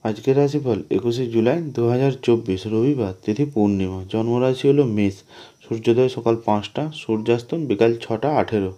আজকের রাশিফল 21শে জুলাই 2024 রবিবার, তিথি পূর্ণিমা, জন্মরাশি হলো মেষ, সূর্যোদয় সকাল 5টা, সূর্যাস্ত বিকাল 6টা 18।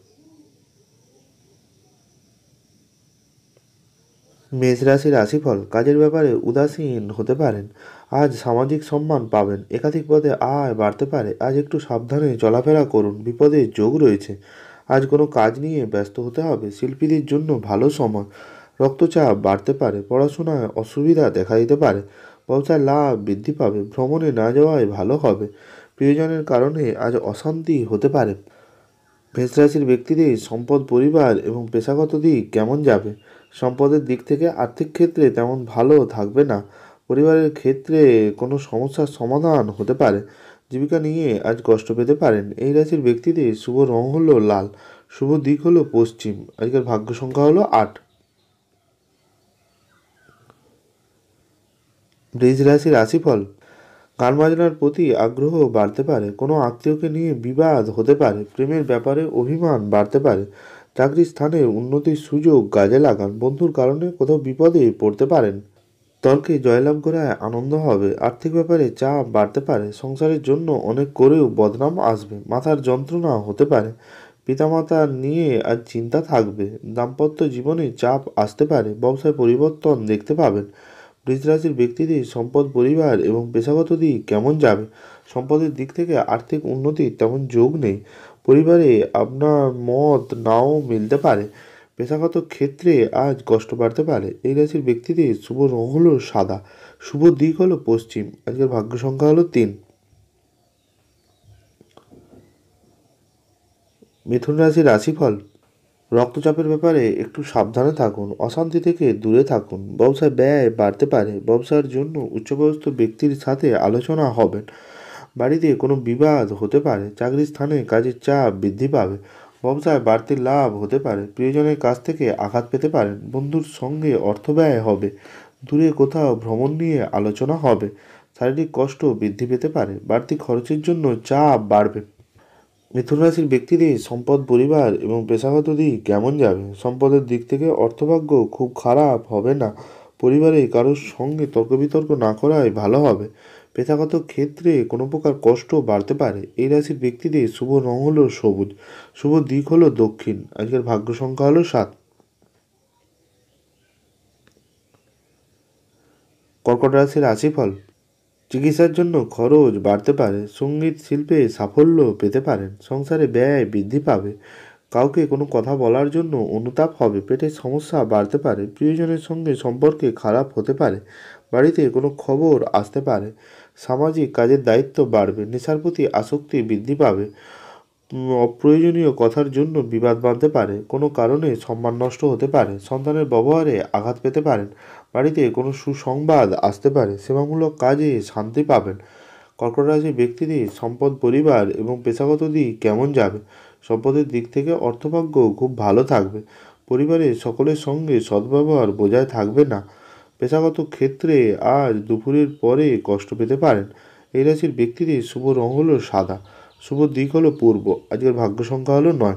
মেষ রাশির রাশিফল, কাজের ব্যাপারে উদাসীন হতে পারেন। আজ সামাজিক সম্মান পাবেন, একাধিক পদে আয় বাড়তে পারে। আজ একটু সাবধানে চলাফেরা করুন, বিপদের যোগ রয়েছে। আজ কোনো কাজ নিয়ে ব্যস্ত হতে হবে, শিল্পীদের জন্য ভালো সময়। রক্তচাপ বাড়তে পারে, পড়াশোনায় অসুবিধা দেখা দিতে পারে। ব্যবসায় লাভ বৃদ্ধি পাবে, ভ্রমণে না যাওয়াই ভালো হবে। প্রিয়জনের কারণে আজ অশান্তি হতে পারে। মেষ রাশির ব্যক্তিদের সম্পদ, পরিবার এবং পেশাগত দিক কেমন যাবে? সম্পদের দিক থেকে আর্থিক ক্ষেত্রে তেমন ভালো থাকবে না। পরিবারের ক্ষেত্রে কোনো সমস্যার সমাধান হতে পারে। জীবিকা নিয়ে আজ কষ্ট পেতে পারেন। এই রাশির ব্যক্তিদের শুভ রং হলো লাল, শুভ দিক হলো পশ্চিম। আজকের ভাগ্য সংখ্যা হলো 8। বৃষ রাশির রাশিফল, গান বাজনার প্রতি আগ্রহ বাড়তে পারে। কোনো আত্মীয়কে নিয়ে বিবাদ হতে পারে। প্রেমের ব্যাপারে অভিমান বাড়তে পারে। চাকরির স্থানে উন্নতির সুযোগ কাজে লাগান। বন্ধুর কারণে কোথাও বিপদে পড়তে পারেন। তর্কে জয়লাভ করে আনন্দ হবে। আর্থিক ব্যাপারে চাপ বাড়তে পারে। সংসারের জন্য অনেক করেও বদনাম আসবে। মাথার যন্ত্রণা হতে পারে। পিতামাতা নিয়ে আজ চিন্তা থাকবে। দাম্পত্য জীবনে চাপ আসতে পারে। ব্যবসায় পরিবর্তন দেখতে পাবেন। বৃষ রাশির ব্যক্তিদের সম্পদ, পরিবার এবং পেশাগত দিক কেমন যাবে? সম্পদের দিক থেকে আর্থিক উন্নতির তেমন যোগ নেই। পরিবারে আপনার মত নাও মিলতে পারে। পেশাগত ক্ষেত্রে আজ কষ্ট বাড়তে পারে। এই রাশির ব্যক্তিদের শুভ রং হলো সাদা, শুভ দিক হলো পশ্চিম। আজকের ভাগ্য সংখ্যা হলো 3। মিথুন রাশির রাশিফল, রক্তচাপের ব্যাপারে একটু সাবধানে থাকুন। অশান্তি থেকে দূরে থাকুন। ব্যবসায় ব্যয় বাড়তে পারে। ব্যবসার জন্য উচ্চপদস্থ ব্যক্তির সাথে আলোচনা হবেন। বাড়িতে কোনো বিবাদ হতে পারে। চাকরির স্থানে কাজের চাপ বৃদ্ধি পাবে। ব্যবসায় বাড়তি লাভ হতে পারে। প্রিয়জনের কাছ থেকে আঘাত পেতে পারেন। বন্ধুর সঙ্গে অর্থ ব্যয় হবে। দূরে কোথাও ভ্রমণ নিয়ে আলোচনা হবে। শারীরিক কষ্ট বৃদ্ধি পেতে পারে। বাড়তি খরচের জন্য চাপ বাড়বে। মিথুন রাশির ব্যক্তিদের সম্পদ, পরিবার এবং পেশাগত দিক কেমন যাবে? সম্পদের দিক থেকে অর্থভাগ্য খুব খারাপ হবে না। পরিবারে কারোর সঙ্গে তর্ক বিতর্ক না করাই ভালো হবে। পেশাগত ক্ষেত্রে কোনো প্রকার কষ্ট বাড়তে পারে। এই রাশির ব্যক্তিদের শুভ রং হলো সবুজ, শুভ দিক হলো দক্ষিণ। আজকের ভাগ্য সংখ্যা হলো 7। কর্কট রাশির রাশিফল, চিকিৎসার জন্য খরচ বাড়তে পারে। সঙ্গীত শিল্পে সাফল্য পেতে পারেন। সংসারে ব্যয় বৃদ্ধি পাবে। কাউকে কোনো কথা বলার জন্য অনুতাপ হবে। পেটের সমস্যা বাড়তে পারে। প্রিয়জনের সঙ্গে সম্পর্কে খারাপ হতে পারে। বাড়িতে কোনো খবর আসতে পারে। সামাজিক কাজের দায়িত্ব বাড়বে। নেশার প্রতি আসক্তি বৃদ্ধি পাবে। অপ্রয়োজনীয় কথার জন্য বিবাদ বাঁধতে পারে। কোনো কারণে সম্মান নষ্ট হতে পারে। সন্তানের ব্যবহারে আঘাত পেতে পারেন। বাড়িতে কোনো সুসংবাদ আসতে পারে। সেবামূলক কাজে শান্তি পাবেন। কর্কট রাশির ব্যক্তিদের সম্পদ, পরিবার এবং পেশাগত দিক কেমন যাবে? সম্পদের দিক থেকে অর্থভাগ্য খুব ভালো থাকবে। পরিবারের সকলের সঙ্গে সদ্ব্যবহার বজায় থাকবে না। পেশাগত ক্ষেত্রে আজ দুপুরের পরে কষ্ট পেতে পারেন। এই রাশির ব্যক্তিদের শুভ রং হলো সাদা, শুভ দিক হলো পূর্ব। আজকের ভাগ্য সংখ্যা হলো 9।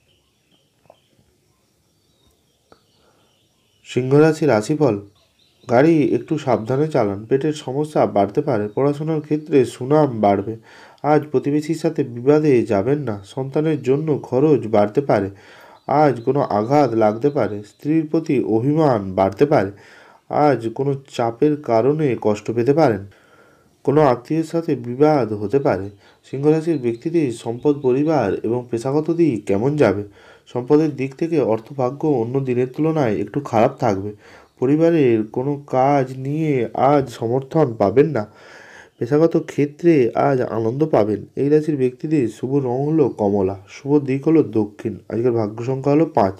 সিংহ রাশির রাশিফল, গাড়ি একটু সাবধানে চালান। পেটের সমস্যা বাড়তে পারে। পড়াশোনার ক্ষেত্রে সুনাম বাড়বে। আজ প্রতিবেশীর সাথে বিবাদে যাবেন না। সন্তানের জন্য খরচ বাড়তে পারে। আজ কোনো আঘাত লাগতে পারে। স্ত্রীর প্রতি অভিমান বাড়তে পারে। আজ কোনো চাপের কারণে কষ্ট পেতে পারেন। কোনো আত্মীয়ের সাথে বিবাদ হতে পারে। সিংহ রাশির ব্যক্তিদের সম্পদ, পরিবার এবং পেশাগত দিক কেমন যাবে? সম্পদের দিক থেকে অর্থভাগ্য অন্য দিনের তুলনায় একটু খারাপ থাকবে। পরিবারের কোনো কাজ নিয়ে আজ সমর্থন পাবেন না। পেশাগত ক্ষেত্রে আজ আনন্দ পাবেন। এই রাশির ব্যক্তিদের শুভ রং হলো কমলা, শুভ দিক হলো দক্ষিণ। আজকের ভাগ্য সংখ্যা হলো 5।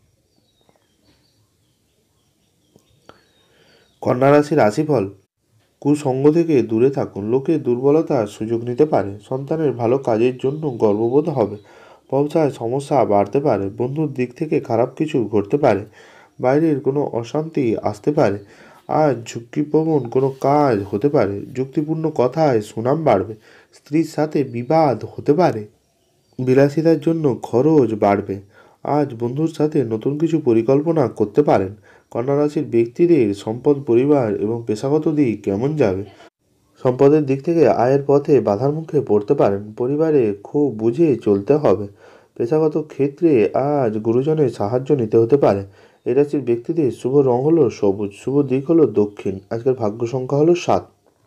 কন্যা রাশির রাশিফল, কুসঙ্গ থেকে দূরে থাকুন। লোকের দুর্বলতার সুযোগ নিতে পারে। সন্তানের ভালো কাজের জন্য গর্ববোধ হবে। ব্যবসায় সমস্যা বাড়তে পারে। বন্ধুর দিক থেকে খারাপ কিছু ঘটতে পারে। বাইরের কোনো অশান্তি আসতে পারে। আজ ঝুঁকিপ্রবণ কোনো কাজ হতে পারে। যুক্তিপূর্ণ কথায় সুনাম বাড়বে। স্ত্রীর সাথে বিবাদ হতে পারে। বিলাসিতার জন্য খরচ বাড়বে। আজ বন্ধুর সাথে নতুন কিছু পরিকল্পনা করতে পারেন। কন্যা রাশির ব্যক্তিদের সম্পদ, পরিবার এবং পেশাগত দিক কেমন যাবে? সম্পদের দিক থেকে আয়ের পথে বাধার মুখে পড়তে পারেন। পরিবারে খুব বুঝে চলতে হবে। পেশাগত ক্ষেত্রে আজ গুরুজনের সাহায্য নিতে হতে পারে। এই রাশির ব্যক্তিদের শুভ রং হলো সবুজ, শুভ দিক হলো দক্ষিণ। আজকের ভাগ্য সংখ্যা হলো 7।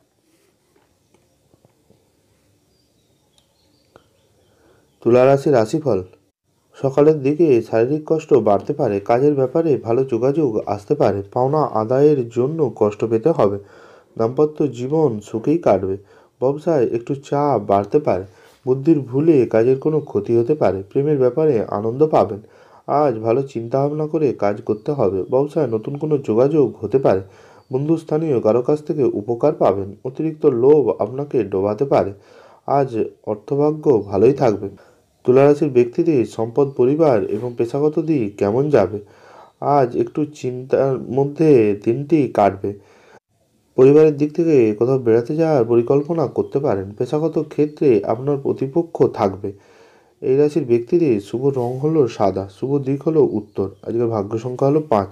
তুলা রাশির রাশিফল। সকালের দিকে শারীরিক কষ্ট বাড়তে পারে। কাজের ব্যাপারে ভালো যোগাযোগ আসতে পারে। পাওনা আদায়ের জন্য কষ্ট পেতে হবে। দাম্পত্য জীবন সুখেই কাটবে। ব্যবসায় একটু চাপ বাড়তে পারে। বুদ্ধির ভুলে কাজের কোনো ক্ষতি হতে পারে। প্রেমের ব্যাপারে আনন্দ পাবেন। আজ ভালো চিন্তাভাবনা করে কাজ করতে হবে। ব্যবসায় নতুন কোনো যোগাযোগ হতে পারে। বন্ধুস্থানীয় কারো কাছ থেকে উপকার পাবেন। অতিরিক্ত লোভ আপনাকে ডোবাতে পারে। আজ অর্থভাগ্য ভালোই থাকবে। তুলারাশির ব্যক্তিদের সম্পদ, পরিবার এবং পেশাগত দিক কেমন যাবে? আজ একটু চিন্তার মধ্যে দিনটি কাটবে। পরিবারের দিক থেকে কোথাও বেড়াতে যাওয়ার পরিকল্পনা করতে পারেন। পেশাগত ক্ষেত্রে আপনার প্রতিপক্ষ থাকবে। এই রাশির ব্যক্তিদের শুভ রং হলো সাদা, শুভ দিক হলো উত্তর। আজকের ভাগ্য সংখ্যা হলো 5।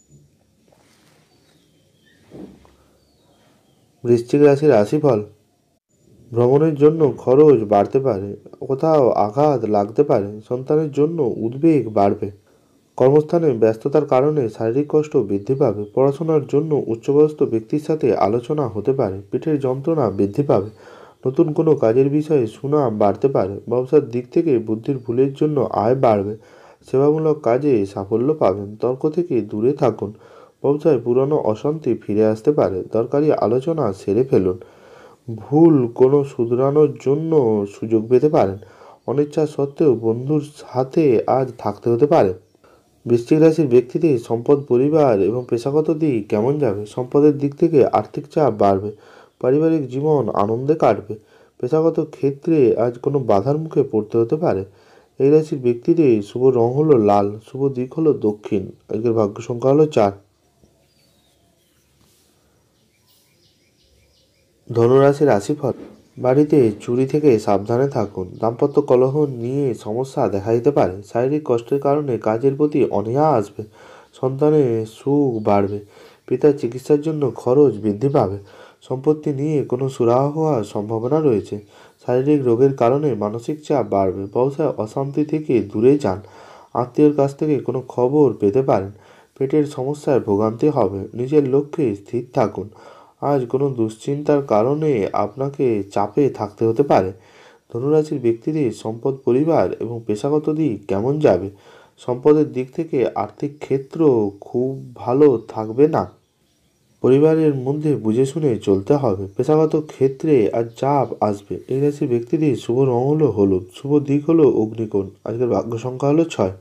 বৃশ্চিক রাশির রাশিফল। ভ্রমণের জন্য খরচ বাড়তে পারে। কোথাও আঘাত লাগতে পারে। সন্তানের জন্য উদ্বেগ বাড়বে। কর্মস্থানে ব্যস্ততার কারণে শারীরিক কষ্ট বৃদ্ধি পাবে। পড়াশোনার জন্য উচ্চবয়স্ক ব্যক্তির সাথে আলোচনা হতে পারে। পিঠের যন্ত্রণা বৃদ্ধি পাবে। নতুন কোনো কাজের বিষয়ে সুনাম বাড়তে পারে। ব্যবসার দিক থেকে বুদ্ধির ভুলের জন্য আয় বাড়বে। সেবামূলক কাজে সাফল্য পাবেন। তর্ক থেকে দূরে থাকুন। ব্যবসায় পুরনো অশান্তি ফিরে আসতে পারে। দরকারি আলোচনা সেরে ফেলুন। ভুল কোনো শুধরানোর জন্য সুযোগ পেতে পারেন। অনিচ্ছা সত্ত্বেও বন্ধুর সাথে আজ থাকতে হতে পারে। বৃশ্চিক রাশির ব্যক্তিদের সম্পদ, পরিবার এবং পেশাগত দিক কেমন যাবে? সম্পদের দিক থেকে আর্থিক চাপ বাড়বে। পারিবারিক জীবন আনন্দে কাটবে। পেশাগত ক্ষেত্রে আজ কোনো বাধার মুখে পড়তে হতে পারে। এই রাশির ব্যক্তিদের শুভ রং হলো লাল, শুভ দিক হলো দক্ষিণ। আজকের ভাগ্য সংখ্যা হলো 4। ধনুরাশির রাশিফল। বাড়িতে চুরি থেকে সাবধানে থাকুন। দাম্পত্য কলহ নিয়ে সমস্যা দেখা দিতে পারে। শারীরিক কষ্টের কারণে কাজের প্রতি অনীহা আসবে। সন্তানের সুখ বাড়বে। পিতার চিকিৎসার জন্য খরচ বৃদ্ধি পাবে। সম্পত্তি নিয়ে কোনো সুরাহা হওয়ার সম্ভাবনা রয়েছে। শারীরিক রোগের কারণে মানসিক চাপ বাড়বে। ব্যবসায় অশান্তি থেকে দূরে যান। আত্মীয়র কাছ থেকে কোনো খবর পেতে পারেন। পেটের সমস্যায় ভোগান্তি হবে। নিজের লক্ষ্যে স্থির থাকুন। আজ কোনো দুশ্চিন্তার কারণে আপনাকে চাপে থাকতে হতে পারে। ধনুরাশির ব্যক্তিদের সম্পদ, পরিবার এবং পেশাগত দিক কেমন যাবে? সম্পদের দিক থেকে আর্থিক ক্ষেত্র খুব ভালো থাকবে না। পরিবারের মধ্যে বুঝে শুনে চলতে হবে। পেশাগত ক্ষেত্রে আজ চাপ আসবে। এই রাশির ব্যক্তিদের শুভ রং হলো হলুদ, শুভ দিক হলো অগ্নিকোণ। আজকের ভাগ্য সংখ্যা হলো 6।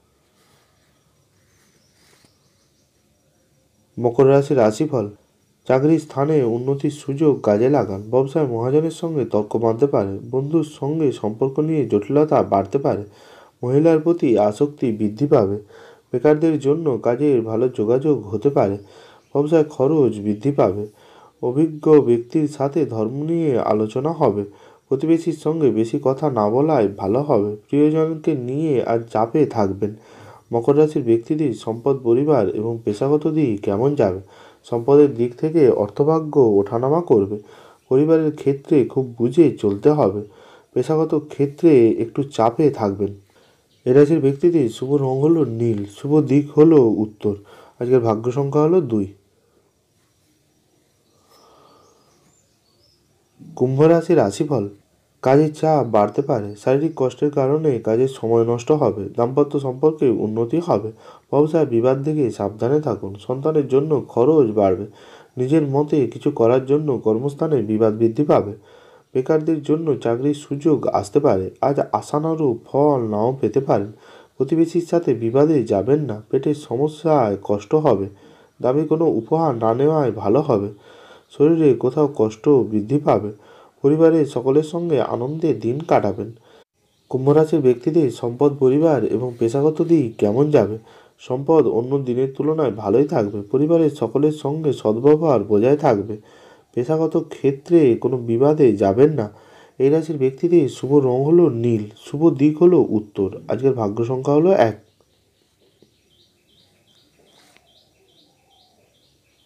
মকর রাশির রাশিফল। চাকরির স্থানে উন্নতির সুযোগ কাজে লাগান। ব্যবসায় মহাজনের সঙ্গে তর্ক বাঁধতে পারে। বন্ধুর সঙ্গে সম্পর্ক নিয়ে জটিলতা বাড়তে পারে। মহিলার প্রতি আসক্তি বৃদ্ধি পাবে। বেকারদের জন্য কাজের ভালো যোগাযোগ হতে পারে। ব্যবসায় খরচ বৃদ্ধি পাবে। অভিজ্ঞ ব্যক্তির সাথে ধর্ম নিয়ে আলোচনা হবে। প্রতিবেশীর সঙ্গে বেশি কথা না বলাই ভালো হবে। প্রিয়জনকে নিয়ে আর চাপে থাকবেন। মকর রাশির ব্যক্তিদের সম্পদ, পরিবার এবং পেশাগত দিক কেমন যাবে? সম্পদের দিক থেকে অর্থভাগ্য ওঠানামা করবে। পরিবারের ক্ষেত্রে খুব বুঝে চলতে হবে। পেশাগত ক্ষেত্রে একটু চাপে থাকবেন। এ রাশির ব্যক্তিদের শুভ রং হলো নীল, শুভ দিক হলো উত্তর। আজকের ভাগ্য সংখ্যা হলো 2। কুম্ভ রাশির রাশিফল। কাজের চাপ বাড়তে পারে। শারীরিক কষ্টের কারণে কাজের সময় নষ্ট হবে। দাম্পত্য সম্পর্কে উন্নতি হবে। ব্যবসায় বিবাদ থেকে সাবধানে থাকুন। সন্তানের জন্য খরচ বাড়বে। নিজের মতে কিছু করার জন্য কর্মস্থানে বিবাদ বৃদ্ধি পাবে। বেকারদের জন্য চাকরির সুযোগ আসতে পারে। আজ আশানুরূপ ফল নাও পেতে পারেন। প্রতিবেশীর সাথে বিবাদে যাবেন না। পেটের সমস্যায় কষ্ট হবে। দামি কোনো উপহার না নেওয়াই ভালো হবে। শরীরে কোথাও কষ্ট বৃদ্ধি পাবে। পরিবারের সকলের সঙ্গে আনন্দে দিন কাটাবেন। কুম্ভ রাশির ব্যক্তিদের সম্পদ, পরিবার এবং পেশাগত দিক কেমন যাবে? সম্পদ অন্য দিনের তুলনায় ভালোই থাকবে। পরিবারের সকলের সঙ্গে সদ্ব্যবহার বজায় থাকবে। পেশাগত ক্ষেত্রে কোনো বিবাদে যাবেন না। এই রাশির ব্যক্তিদের শুভ রং হলো নীল, শুভ দিক হলো উত্তর। আজকের ভাগ্য সংখ্যা হলো 1।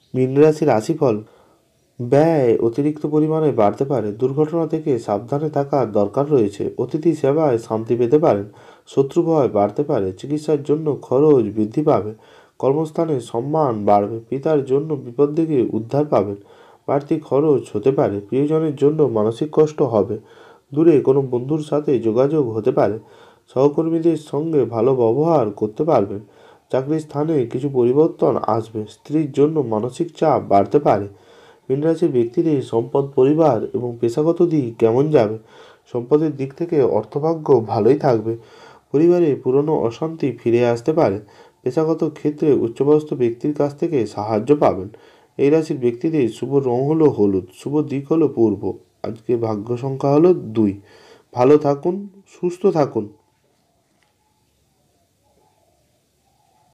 মীন রাশির রাশিফল। ব্যয় অতিরিক্ত পরিমাণে বাড়তে পারে, দুর্ঘটনা থেকে সাবধানে থাকার দরকার রয়েছে। অতিথি সেবায় শান্তি পেতে পারেন, শত্রু ভয় বাড়তে পারে, চিকিৎসার জন্য খরচ বৃদ্ধি পাবে, কর্মস্থানে সম্মান বাড়বে, পিতার জন্য বিপদ থেকে উদ্ধার পাবেন, বাড়তি খরচ হতে পারে, প্রিয়জনের জন্য মানসিক কষ্ট হবে, দূরে কোনো বন্ধুর সাথে যোগাযোগ হতে পারে, সহকর্মীদের সঙ্গে ভালো ব্যবহার করতে পারবেন, চাকরির স্থানে কিছু পরিবর্তন আসবে, স্ত্রীর জন্য মানসিক চাপ বাড়তে পারে। মীন রাশির ব্যক্তিদের সম্পদ, পরিবার এবং পেশাগত দিক কেমন যাবে? সম্পদের দিক থেকে অর্থভাগ্য ভালোই থাকবে, পরিবারে পুরনো অশান্তি ফিরে আসতে পারে, পেশাগত ক্ষেত্রে উচ্চপদস্থ ব্যক্তির কাছ থেকে সাহায্য পাবেন। এই রাশির ব্যক্তিদের শুভ রং হলো হলুদ, শুভ দিক হলো পূর্ব। আজকে ভাগ্য সংখ্যা হলো 2। ভালো থাকুন, সুস্থ থাকুন।